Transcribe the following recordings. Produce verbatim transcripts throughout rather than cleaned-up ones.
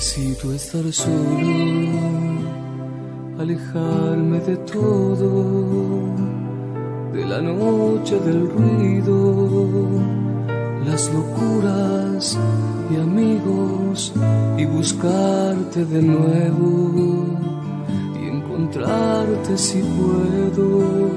Necesito estar solo, alejarme de todo, de la noche, del ruido, las locuras y amigos, y buscarte de nuevo y encontrarte si puedo,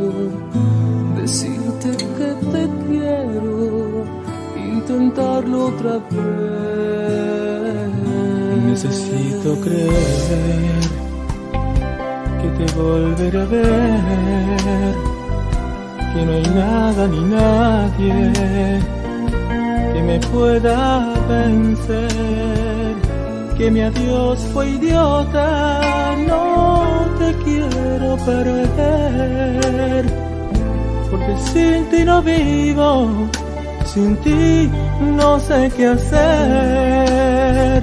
decirte que te quiero, intentarlo otra vez. Necesito creer que te volveré a ver, que no hay nada ni nadie que me pueda vencer, que mi adiós fue idiota, no te quiero perder, porque sin ti no vivo, sin ti no sé qué hacer.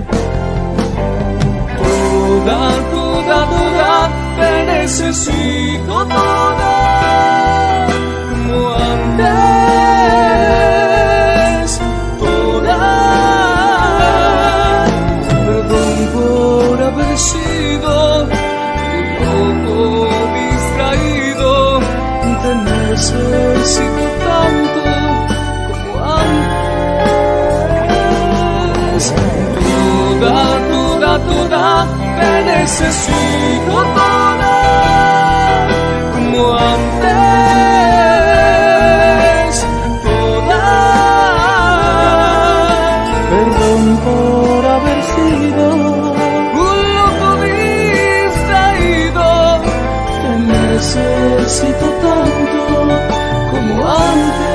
Toda, toda, toda, te necesito toda, como antes, toda. Perdón por haber sido un poco distraído, te necesito tanto como antes. Toda, toda, toda, te necesito toda, como antes, toda. Perdón por haber sido Un loco distraído, te necesito tanto como antes.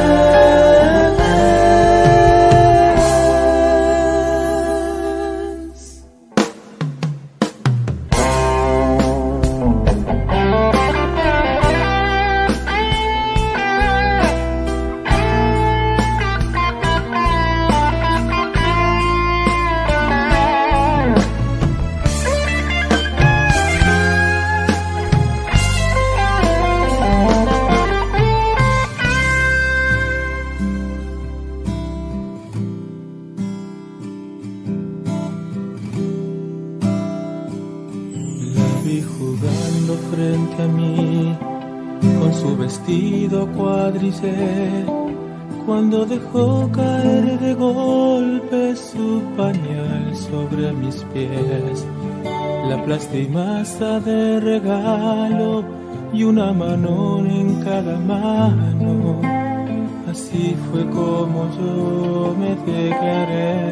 Jugando frente a mí con su vestido cuadricé, cuando dejó caer de golpe su pañal sobre mis pies, la plastimasa de regalo y una mano en cada mano. Así fue como yo me declaré.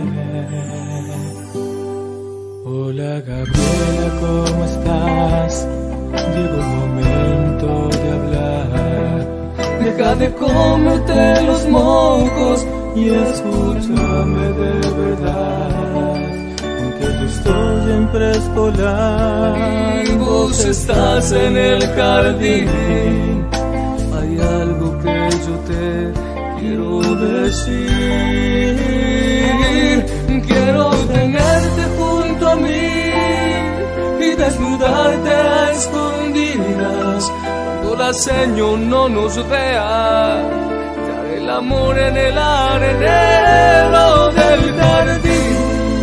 Hola Gabriela, ¿cómo estás? Llegó el momento de hablar. deja de comerte los mocos y escúchame de verdad. Aunque yo estoy en preescolar y vos estás en el jardín, hay algo que yo te quiero decir. Quiero tenerte junto a mí y desnudarte a escondidas cuando la señor no nos vea. Te haré el amor en el arenero del jardín,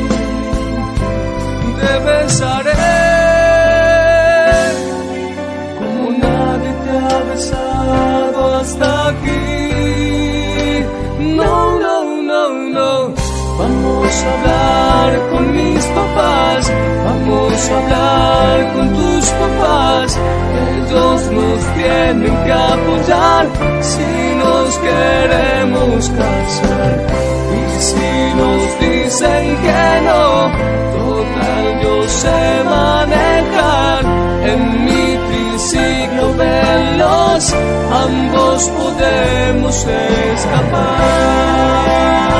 te besaré como nadie te ha besado hasta aquí. No, no, no, no. Vamos a hablar con mis papás, vamos a hablar con tus papás. Ellos nos tienen que apoyar si nos queremos casar. Y si nos dicen que no, total yo sé manejar. En mi triciclo veloz ambos podemos escapar.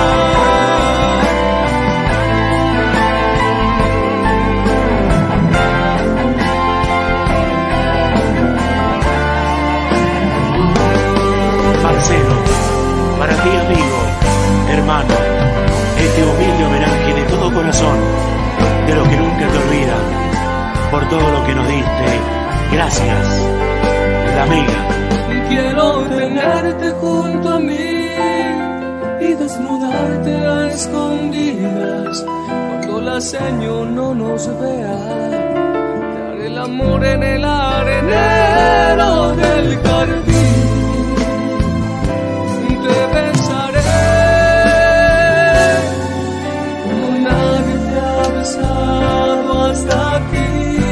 Para ti, amigo, hermano, este humilde homenaje de todo corazón, de los que nunca te olvidan, por todo lo que nos diste. Gracias, la amiga. Quiero tenerte junto a mí y desnudarte a escondidas cuando la la Señor no nos vea. Te haré el amor en el arenero del jardín. Te besaré como nadie te ha besado hasta aquí.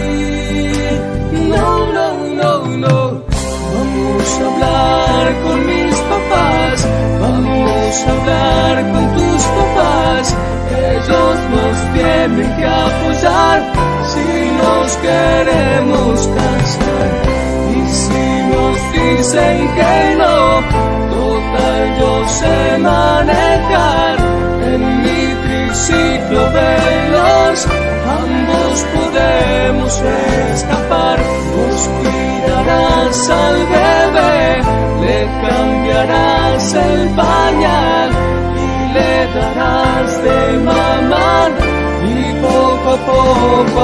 No, no, no, no. Vamos a hablar con mis papás, vamos a hablar con tus papás. Ellos nos tienen que apoyar si nos queremos casar. Y si nos dicen que no, total yo sé manejar. En mi triciclo veloz ambos podemos escapar. Nos cuidarás al bebé, le cambiarás el pañal y le darás de mamar, y poco a poco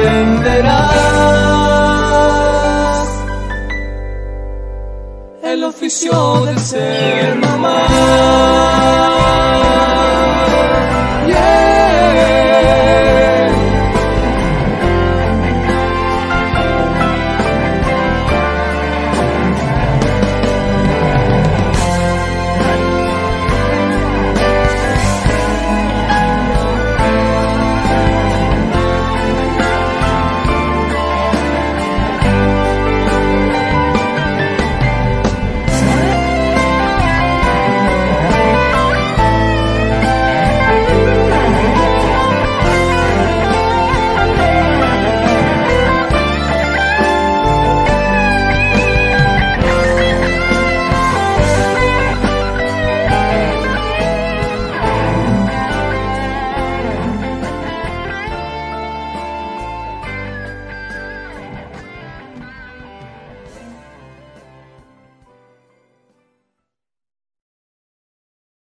aprenderás el oficio de ser mamá.